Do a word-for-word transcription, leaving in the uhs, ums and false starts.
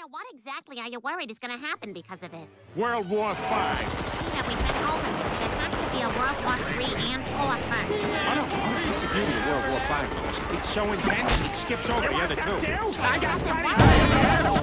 Peter, what exactly are you worried is going to happen because of this? World War Five. Peter, we've been over this. There has to be a World War Three and four first. I don't know. It's the beauty of World War Five. It's so intense, it skips over the other two. I guess it works.